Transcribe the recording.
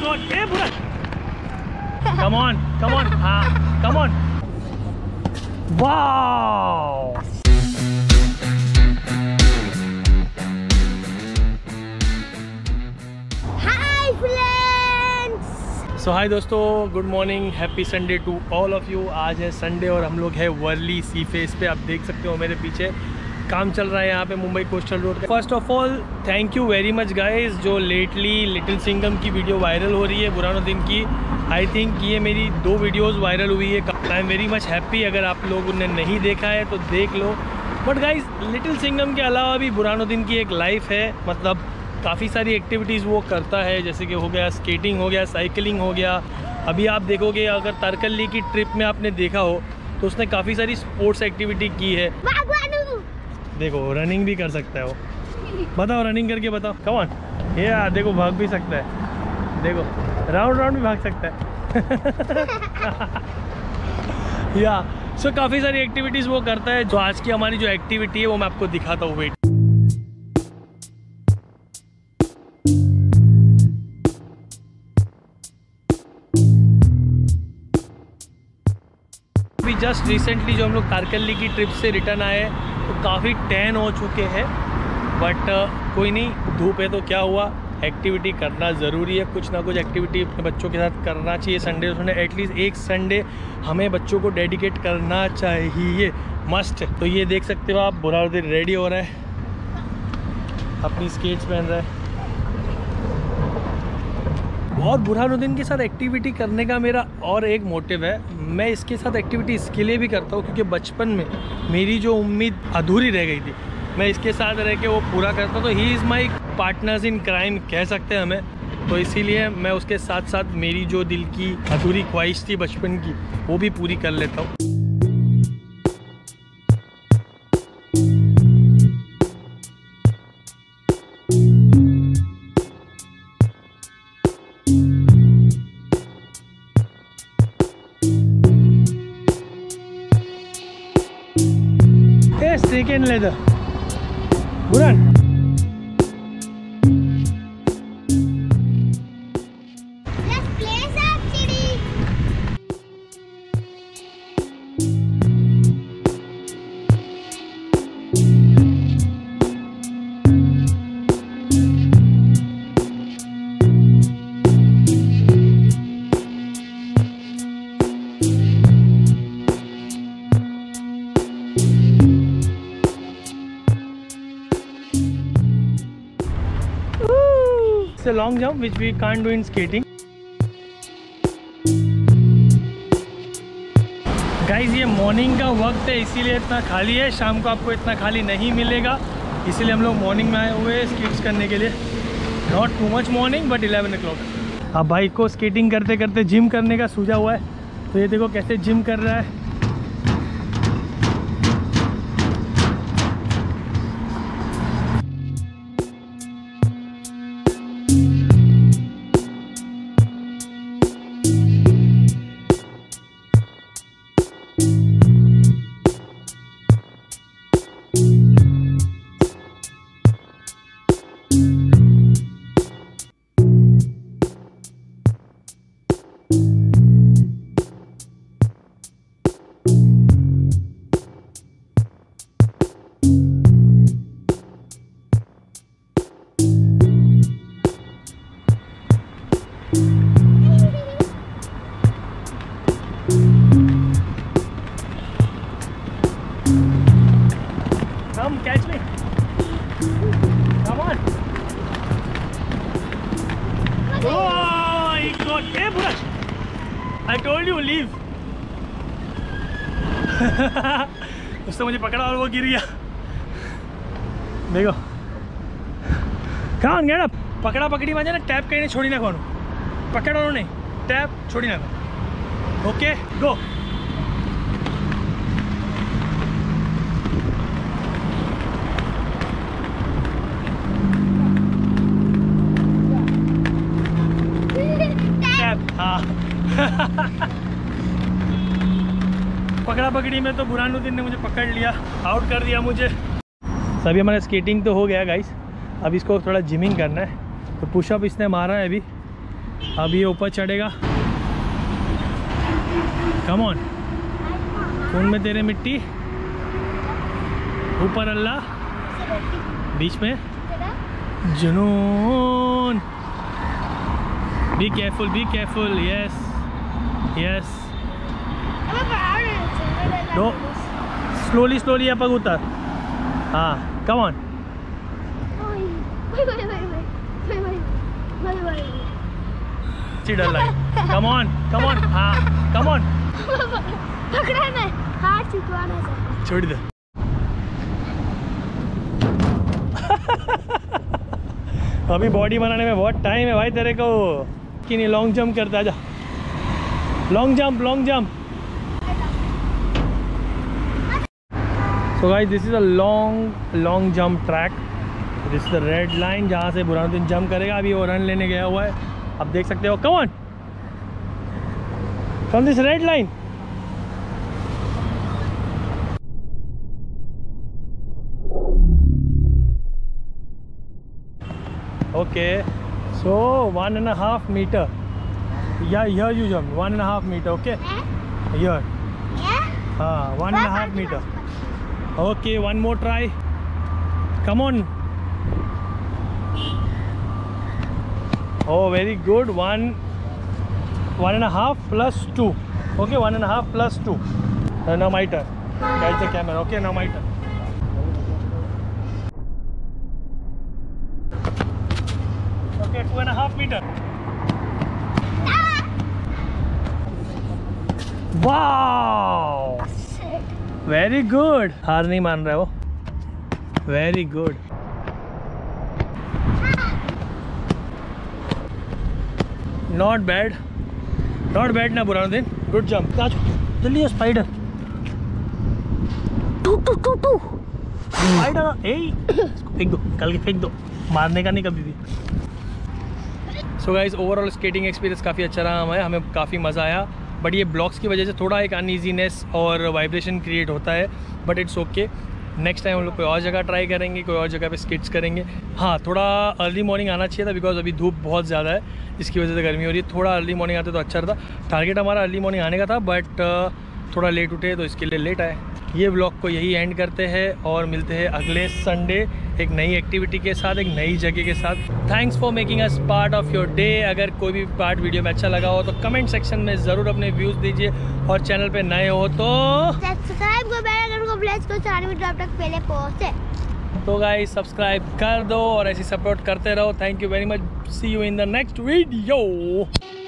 God, ए बुरा, come on, हाँ come on, wow. Hi friends, so hi दोस्तों, good morning, happy Sunday to all of you. आज है Sunday और हम लोग है वर्ली सी फेस पे। आप देख सकते हो मेरे पीछे काम चल रहा है यहाँ पे मुंबई कोस्टल रोड पे। First of all thank you very much guys, जो लेटली लिटिल सिंघम की वीडियो वायरल हो रही है बुरहानुद्दीन की। आई थिंक ये मेरी 2 वीडियोस वायरल हुई है। I am very much happy. अगर आप लोगों ने नहीं देखा है तो देख लो। बट गाइस, लिटिल सिंघम के अलावा भी बुरहानुद्दीन की एक लाइफ है, मतलब काफ़ी सारी एक्टिविटीज़ वो करता है, जैसे कि हो गया स्केटिंग, हो गया साइकिलिंग, हो गया अभी आप देखोगे अगर तारकल्ली की ट्रिप में आपने देखा हो तो उसने काफ़ी सारी स्पोर्ट्स एक्टिविटी की है। देखो रनिंग भी कर सकता है वो। बताओ रनिंग करके बताओ, कम ऑन। ये देखो भाग भी सकता है, देखो राउंड भी भाग सकता है। या सो काफ़ी सारी एक्टिविटीज़ वो करता है। जो आज की हमारी जो एक्टिविटी है वो मैं आपको दिखाता हूँ। वेट, अभी जस्ट रिसेंटली जो हम लोग तारकल्ली की ट्रिप से रिटर्न आए तो काफ़ी टैन हो चुके हैं। बट कोई नहीं, धूप है तो क्या हुआ, एक्टिविटी करना ज़रूरी है। कुछ ना कुछ एक्टिविटी अपने बच्चों के साथ करना चाहिए। संडे एटलीस्ट एक संडे हमें बच्चों को डेडिकेट करना चाहिए, मस्ट। तो ये देख सकते हो आप, बुरहानुद्दीन रेडी हो रहा है, अपनी स्केट्स पहन रहा है। और बुरहानुद्दीन के साथ एक्टिविटी करने का मेरा और एक मोटिव है। मैं इसके साथ एक्टिविटी इसके लिए भी करता हूँ क्योंकि बचपन में मेरी जो उम्मीद अधूरी रह गई थी, मैं इसके साथ रह के वो पूरा करता हूँ। तो he is my partners in crime कह सकते हैं हमें। तो इसीलिए मैं उसके साथ साथ मेरी जो दिल की अधूरी ख्वाहिश थी बचपन की, वो भी पूरी कर लेता हूँ। Second leather, Buran. let's play some chidi. It's a long jump which we can't do in skating. Guys ये मॉर्निंग का वक्त है इसीलिए इतना खाली है, शाम को आपको इतना खाली नहीं मिलेगा। इसीलिए हम लोग मॉर्निंग में आए हुए हैं स्केट्स करने के लिए। Not too much morning but 11 o'clock। अब भाई को स्केटिंग करते करते जिम करने का सूझा हुआ है, तो ये देखो कैसे जिम कर रहा है। Come catch me. Come on. Oh, he got. Hey, Buraj. I told you leave. उसने मुझे पकड़ा और वो गिर गया। देखो। Come on, get up. पकड़ा पकड़ी मजा ना, टैप कहीं छोड़ी ना कौन। पकड़ा उन्होंने, टैप छोड़ी ना कौन। Okay, go. पकड़ा पकड़ी में तो बुरहानुद्दीन ने मुझे पकड़ लिया, आउट कर दिया मुझे। सभी हमारा स्केटिंग तो हो गया गाइस, अब इसको थोड़ा जिमिंग करना है। तो पुशअप इसने मारा है अभी, अब ये ऊपर चढ़ेगा। कम ऑन, खून में तेरे मिट्टी, ऊपर अल्लाह, बीच में जुनून। Be careful, yes yes. No, slowly या पग उतर। हाँ, कम ऑन। डर लगे। कम ऑन, हाँ कम ऑन। पकड़ा मैं, हाथ छुटवाना है। छोड़ दे। अभी बॉडी बनाने में बहुत टाइम है भाई तेरे को। कि नहीं, लॉन्ग जंप करता, आजा। Long jump. So guys, this is a long jump track. This is the red line जहाँ से बुरहानुद्दीन जंप करेगा। अभी वो रन लेने गया हुआ है, आप देख सकते हो। Come on, from this red line. Okay, so 1.5 meter. Yeah, here you jump 1.5 meter. Okay, here. हाँ, 1.5 meter. Okay, one more try. Come on. Oh, very good. 1.5 plus 2. Okay, 1.5 plus 2. Now my turn. Catch the camera. Okay, now my turn. Okay, 2.5 meter. Wow! Very good. हार नहीं मान रहा है वो. Very good. Not bad ना Burhanuddin. Good jump. जल्दी spider. Two. Spider. ए, फेंक दो. कल के फेंक दो. मारने का नहीं कभी भी. So guys, overall skating experience काफ़ी अच्छा रहा हमें काफ़ी मज़ा आया. बट ये ब्लॉक्स की वजह से थोड़ा एक अनईजीनेस और वाइब्रेशन क्रिएट होता है, but it's okay. Next time हम लोग कोई और जगह ट्राई करेंगे, कोई और जगह पे स्किट्स करेंगे. हाँ, थोड़ा अर्ली मॉर्निंग आना चाहिए था बिकॉज अभी धूप बहुत ज़्यादा है, इसकी वजह से गर्मी हो रही है. थोड़ा अर्ली मॉर्निंग आते तो अच्छा रहता. टारगेट हमारा अर्ली मॉर्निंग आने का था, बट थोड़ा लेट उठे तो इसके लिए लेट आए. ये ब्लॉग को यही एंड करते हैं और मिलते हैं अगले संडे एक नई एक्टिविटी के साथ, एक नई जगह के साथ. Thanks for making us part of your day. अगर कोई भी पार्ट वीडियो में अच्छा लगा हो तो कमेंट सेक्शन में ज़रूर अपने व्यूज़ दीजिए, और चैनल पे नए हो तो सब्सक्राइब को बेल आइकन को प्रेस करो, सारे वीडियो आप तक पहले पहुंचे. तो गाइस सब्सक्राइब कर दो और ऐसे सपोर्ट करते रहो. Thank you very much. See you in the next video.